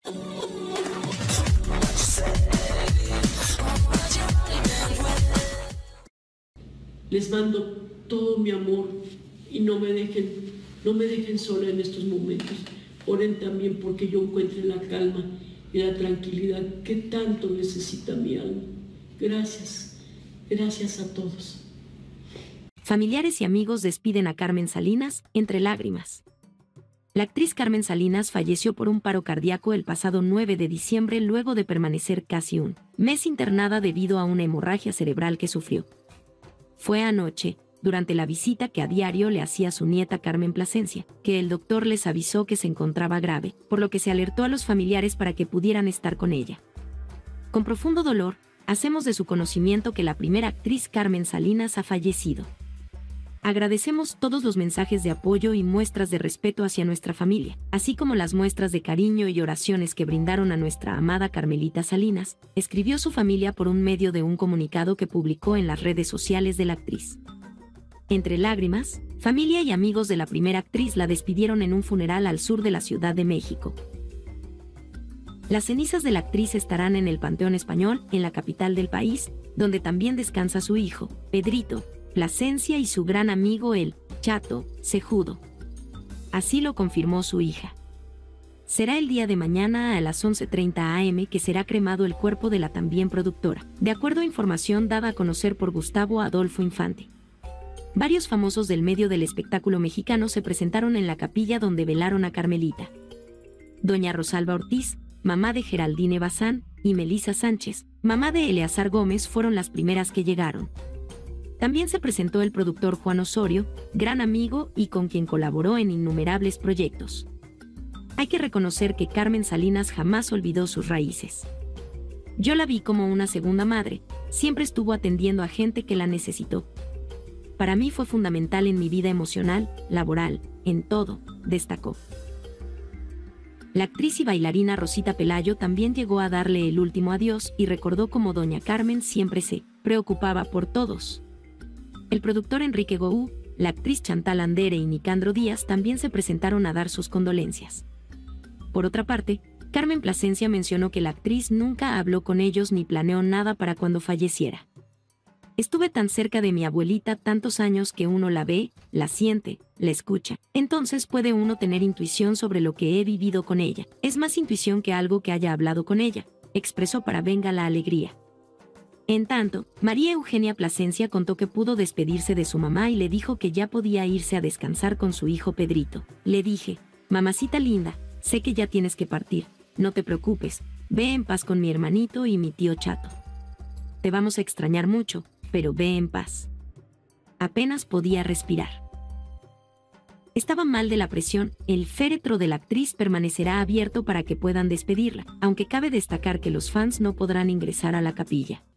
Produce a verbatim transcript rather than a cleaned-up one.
Les mando todo mi amor y no me dejen, no me dejen sola en estos momentos. Oren también porque yo encuentre la calma y la tranquilidad que tanto necesita mi alma. Gracias, gracias a todos. Familiares y amigos despiden a Carmen Salinas entre lágrimas. La actriz Carmen Salinas falleció por un paro cardíaco el pasado nueve de diciembre luego de permanecer casi un mes internada debido a una hemorragia cerebral que sufrió. Fue anoche, durante la visita que a diario le hacía su nieta Carmen Plasencia, que el doctor les avisó que se encontraba grave, por lo que se alertó a los familiares para que pudieran estar con ella. Con profundo dolor, hacemos de su conocimiento que la primera actriz Carmen Salinas ha fallecido. Agradecemos todos los mensajes de apoyo y muestras de respeto hacia nuestra familia, así como las muestras de cariño y oraciones que brindaron a nuestra amada Carmelita Salinas, escribió su familia por un medio de un comunicado que publicó en las redes sociales de la actriz. Entre lágrimas, familia y amigos de la primera actriz la despidieron en un funeral al sur de la Ciudad de México. Las cenizas de la actriz estarán en el Panteón Español, en la capital del país, donde también descansa su hijo, Pedrito Plasencia, y su gran amigo el Chato Cejudo. Así lo confirmó su hija. Será el día de mañana a las once treinta a eme que será cremado el cuerpo de la también productora, de acuerdo a información dada a conocer por Gustavo Adolfo Infante. Varios famosos del medio del espectáculo mexicano se presentaron en la capilla donde velaron a Carmelita. Doña Rosalba Ortiz, mamá de Geraldine Bazán, y Melisa Sánchez, mamá de Eleazar Gómez, fueron las primeras que llegaron. También se presentó el productor Juan Osorio, gran amigo y con quien colaboró en innumerables proyectos. Hay que reconocer que Carmen Salinas jamás olvidó sus raíces. Yo la vi como una segunda madre, siempre estuvo atendiendo a gente que la necesitó. Para mí fue fundamental en mi vida emocional, laboral, en todo, destacó. La actriz y bailarina Rosita Pelayo también llegó a darle el último adiós y recordó cómo doña Carmen siempre se preocupaba por todos. El productor Enrique Gou, la actriz Chantal Andere y Nicandro Díaz también se presentaron a dar sus condolencias. Por otra parte, Carmen Plasencia mencionó que la actriz nunca habló con ellos ni planeó nada para cuando falleciera. Estuve tan cerca de mi abuelita tantos años que uno la ve, la siente, la escucha. Entonces puede uno tener intuición sobre lo que he vivido con ella. Es más intuición que algo que haya hablado con ella, expresó para Venga la Alegría. En tanto, María Eugenia Plasencia contó que pudo despedirse de su mamá y le dijo que ya podía irse a descansar con su hijo Pedrito. Le dije, mamacita linda, sé que ya tienes que partir, no te preocupes, ve en paz con mi hermanito y mi tío Chato. Te vamos a extrañar mucho, pero ve en paz. Apenas podía respirar. Estaba mal de la presión, el féretro de la actriz permanecerá abierto para que puedan despedirla, aunque cabe destacar que los fans no podrán ingresar a la capilla.